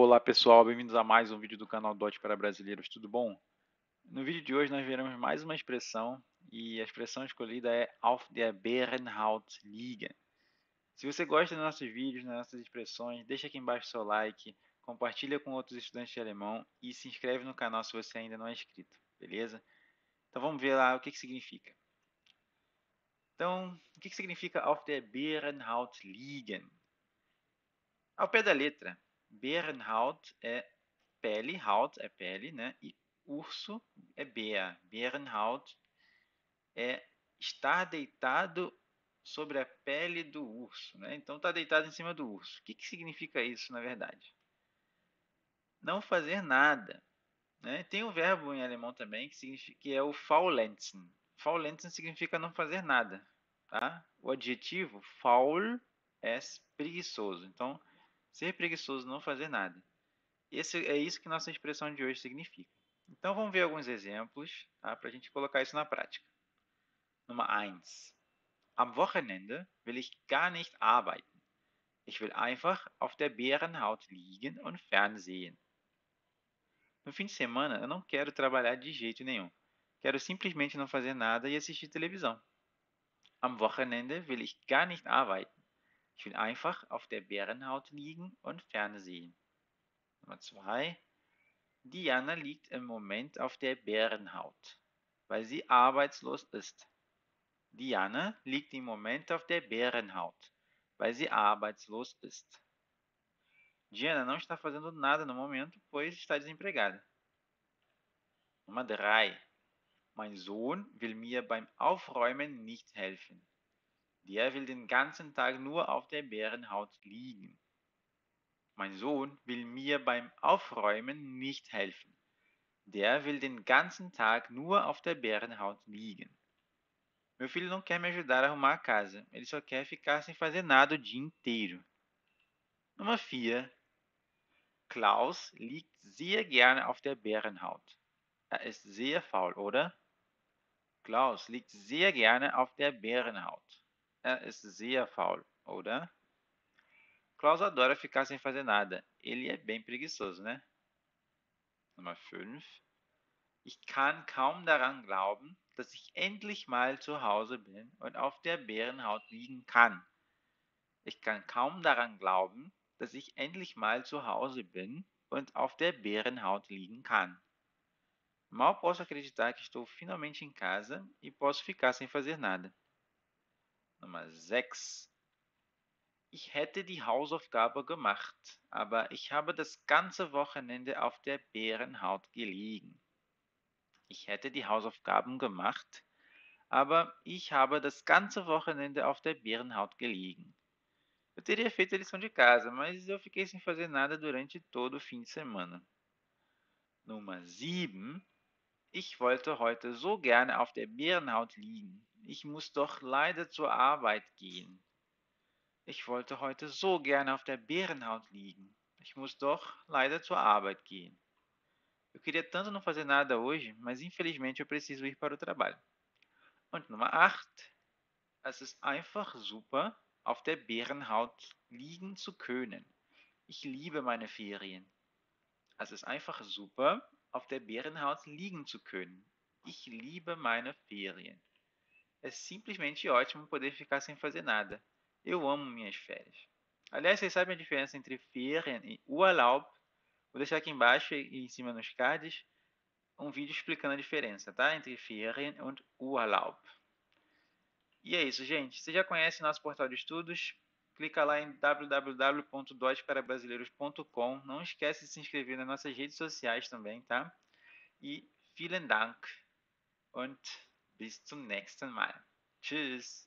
Olá pessoal, bem-vindos a mais um vídeo do canal Dot para Brasileiros, tudo bom? No vídeo de hoje nós veremos mais uma expressão e a expressão escolhida é auf der Bärenhaut liegen. Se você gosta dos nossos vídeos, das nossas expressões, deixa aqui embaixo seu like, compartilha com outros estudantes de alemão e se inscreve no canal se você ainda não é inscrito, beleza? Então vamos ver lá o que significa. Então, o que significa auf der Bärenhaut liegen? Ao pé da letra, Bärenhaut é pele, Haut é pele, né? E urso é Bär. Bärenhaut é estar deitado sobre a pele do urso, né? Então está deitado em cima do urso. O que significa isso, na verdade? Não fazer nada, né? Tem um verbo em alemão também que é o faulenzen. Faulenzen significa não fazer nada, tá? O adjetivo faul é preguiçoso. Então, ser preguiçoso, não fazer nada. É isso que nossa expressão de hoje significa. Então vamos ver alguns exemplos, tá, para a gente colocar isso na prática. Nummer 1. Am Wochenende will ich gar nicht arbeiten. Ich will einfach auf der Bärenhaut liegen und fernsehen. No fim de semana, eu não quero trabalhar de jeito nenhum. Quero simplesmente não fazer nada e assistir televisão. Am Wochenende will ich gar nicht arbeiten. Ich will einfach auf der Bärenhaut liegen und fernsehen. Nummer 2. Diana liegt im Moment auf der Bärenhaut, weil sie arbeitslos ist. Diana liegt im Moment auf der Bärenhaut, weil sie arbeitslos ist. Diana não está fazendo nada no momento, pois está desempregada. Nummer 3. Mein Sohn will mir beim Aufräumen nicht helfen. Der will den ganzen Tag nur auf der Bärenhaut liegen. Mein Sohn will mir beim Aufräumen nicht helfen. Der will den ganzen Tag nur auf der Bärenhaut liegen. Meu filho não quer me ajudar a arrumar a casa. Ele só quer ficar sem fazer nada o dia inteiro. Nummer 4. Klaus liegt sehr gerne auf der Bärenhaut. Er ist sehr faul, oder? Klaus liegt sehr gerne auf der Bärenhaut. Er ist sehr faul, oder? Klaus adora ficar sem fazer nada. Ele é bem preguiçoso, né? Nummer 5. Ich kann kaum daran glauben, dass ich endlich mal zu Hause bin und auf der Bärenhaut liegen kann. Ich kann kaum daran glauben, dass ich endlich mal zu Hause bin und auf der Bärenhaut liegen kann. Mal posso acreditar que estou finalmente em casa e posso ficar sem fazer nada. Nummer 6. Ich hätte die Hausaufgabe gemacht, aber ich habe das ganze Wochenende auf der Bärenhaut gelegen. Ich hätte die Hausaufgaben gemacht, aber ich habe das ganze Wochenende auf der Bärenhaut gelegen. Eu teria feito a lição de casa, mas eu fiquei sem fazer nada durante todo o fim de semana. Nummer 7. Ich wollte heute so gerne auf der Bärenhaut liegen. Ich muss doch leider zur Arbeit gehen. Ich wollte heute so gerne auf der Bärenhaut liegen. Ich muss doch leider zur Arbeit gehen. Eu queria tanto não fazer nada hoje, mas infelizmente eu preciso ir para o trabalho. Und Nummer 8. Es ist einfach super, auf der Bärenhaut liegen zu können. Ich liebe meine Ferien. Es ist einfach super, auf der Bärenhaut liegen zu können. Ich liebe meine Ferien. É simplesmente ótimo poder ficar sem fazer nada. Eu amo minhas férias. Aliás, vocês sabem a diferença entre Ferien e Urlaub? Vou deixar aqui embaixo e em cima nos cards um vídeo explicando a diferença, tá? Entre Ferien e Urlaub. E é isso, gente. Você já conhece nosso portal de estudos? Clica lá em www.dotparabrasileiros.com. Não esquece de se inscrever nas nossas redes sociais também, tá? E vielen Dank und bis zum nächsten Mal. Tschüss.